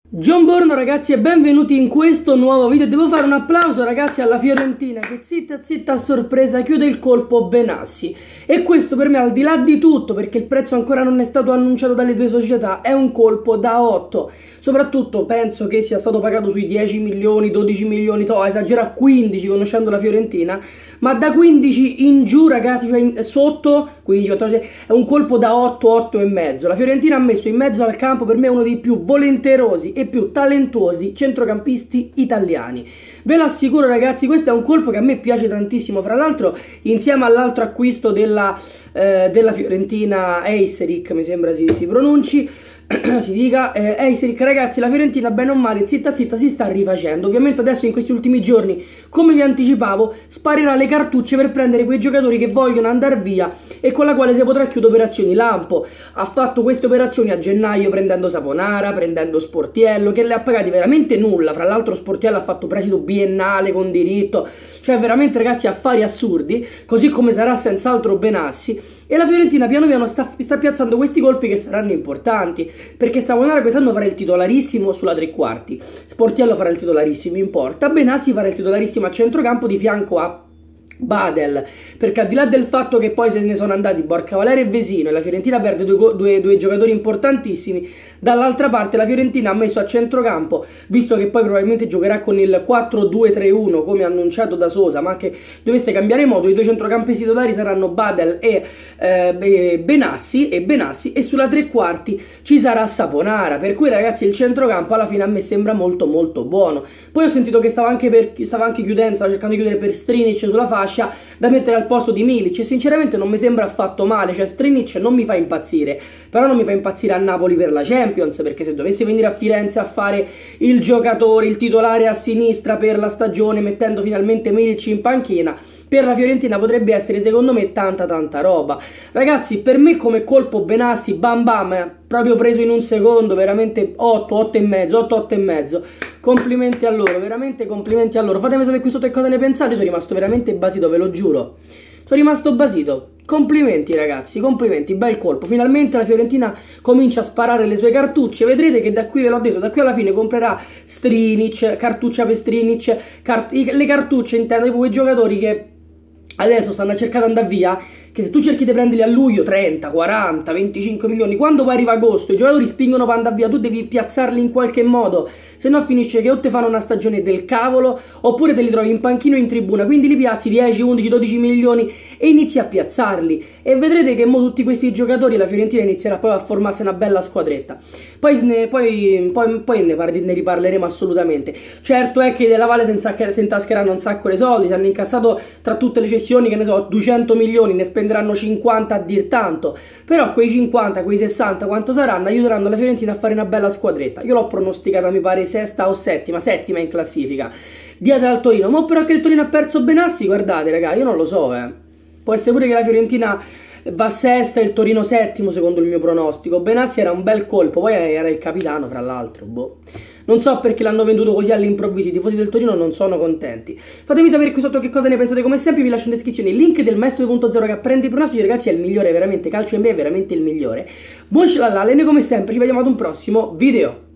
Buongiorno ragazzi e benvenuti in questo nuovo video. Devo fare un applauso ragazzi alla Fiorentina che zitta zitta a sorpresa chiude il colpo Benassi. E questo per me, al di là di tutto, perché il prezzo ancora non è stato annunciato dalle due società, è un colpo da 8. Soprattutto penso che sia stato pagato sui 10 milioni, 12 milioni, esagera a 15 conoscendo la Fiorentina. Ma da 15 in giù ragazzi, cioè sotto 15, 14, è un colpo da 8, 8 e mezzo. La Fiorentina ha messo in mezzo al campo per me uno dei più volenterosi e più talentuosi centrocampisti italiani. Ve l'assicuro ragazzi, questo è un colpo che a me piace tantissimo. Fra l'altro insieme all'altro acquisto della Fiorentina, Eiseric mi sembra si pronunci, si dica, Eiseric, ragazzi, la Fiorentina bene o male, zitta zitta, si sta rifacendo. Ovviamente adesso in questi ultimi giorni, come vi anticipavo, sparirà le cartucce per prendere quei giocatori che vogliono andare via e con la quale si potrà chiudere operazioni. Lampo ha fatto queste operazioni a gennaio prendendo Saponara, prendendo Sportiello, che le ha pagati veramente nulla. Fra l'altro Sportiello ha fatto prestito biennale con diritto, cioè veramente ragazzi affari assurdi, così come sarà senz'altro Benassi. E la Fiorentina piano piano sta piazzando questi colpi che saranno importanti, perché Saponara quest'anno farà il titolarissimo sulla tre quarti, Sportiello farà il titolarissimo in porta, Benassi farà il titolarissimo a centrocampo di fianco a Badel, perché al di là del fatto che poi se ne sono andati Borca Valera e Vesino e la Fiorentina perde due giocatori importantissimi, dall'altra parte la Fiorentina ha messo a centrocampo, visto che poi probabilmente giocherà con il 4-2-3-1 come annunciato da Sosa, ma che dovesse cambiare modo, i due centrocampisti titolari saranno Badel e Benassi, e sulla tre quarti ci sarà Saponara, per cui ragazzi il centrocampo alla fine a me sembra molto molto buono. Poi ho sentito che stava anche chiudendo, stava cercando di chiudere per Strinic sulla fascia da mettere al posto di Milic, e sinceramente non mi sembra affatto male. Cioè Strinic non mi fa impazzire, però non mi fa impazzire a Napoli per la Champions, perché se dovesse venire a Firenze a fare il giocatore, il titolare a sinistra per la stagione, mettendo finalmente Milic in panchina, per la Fiorentina potrebbe essere secondo me tanta roba. Ragazzi, per me come colpo Benassi, bam bam, proprio preso in un secondo, veramente 8, 8 e mezzo, 8, 8 e mezzo. Complimenti a loro, veramente complimenti a loro. Fatemi sapere qui sotto che cosa ne pensate. Io sono rimasto veramente basito, ve lo giuro. Sono rimasto basito. Complimenti ragazzi, complimenti, bel colpo. Finalmente la Fiorentina comincia a sparare le sue cartucce. Vedrete che da qui, ve l'ho detto, da qui alla fine comprerà Strinic, cartuccia per Strinic, le cartucce intendo, tipo quei giocatori che adesso stanno a cercare di andare via, che se tu cerchi di prenderli a luglio 30, 40, 25 milioni, quando poi arriva agosto i giocatori spingono per andare via, tu devi piazzarli in qualche modo, se no finisce che o te fanno una stagione del cavolo oppure te li trovi in panchino o in tribuna, quindi li piazzi 10, 11, 12 milioni e inizi a piazzarli e vedrete che mo tutti questi giocatori la Fiorentina inizierà poi a formarsi una bella squadretta. Poi ne riparleremo assolutamente. Certo è che Della Valle si intascheranno un sacco di soldi, si hanno incassato tra tutte le cessioni, che ne so, 200 milioni, ne spenderanno 50 a dir tanto, però quei 50, quei 60 quanto saranno, aiuteranno la Fiorentina a fare una bella squadretta. Io l'ho pronosticata mi pare sesta o settima in classifica, dietro al Torino. Ma però che il Torino ha perso Benassi, guardate raga, io non lo so, può essere pure che la Fiorentina va sesta e il Torino settimo secondo il mio pronostico. Benassi era un bel colpo, poi era il capitano fra l'altro, boh. Non so perché l'hanno venduto così all'improvviso, i tifosi del Torino non sono contenti. Fatemi sapere qui sotto che cosa ne pensate, come sempre vi lascio in descrizione il link del Maestro 2.0 che apprende i pronostici, ragazzi è il migliore, veramente, calcio NBA è veramente il migliore. Buon slalala e noi come sempre ci vediamo ad un prossimo video.